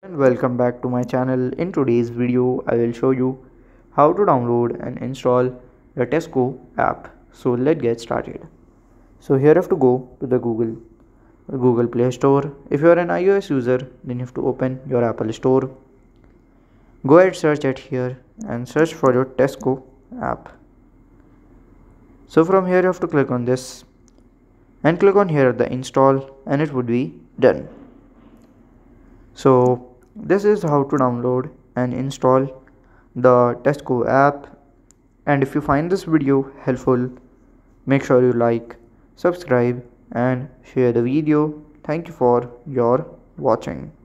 And welcome back to my channel. In today's video I will show you how to download and install the Tesco app. So let's get started. So here you have to go to the Google Play Store. If you are an iOS user, then you have to open your Apple Store. Go ahead, search it here and search for your Tesco app. So from here you have to click on this and click on here the install, and it would be done. So this is how to download and install the Tesco app. And if you find this video helpful, make sure you like, subscribe and share the video. Thank you for your watching.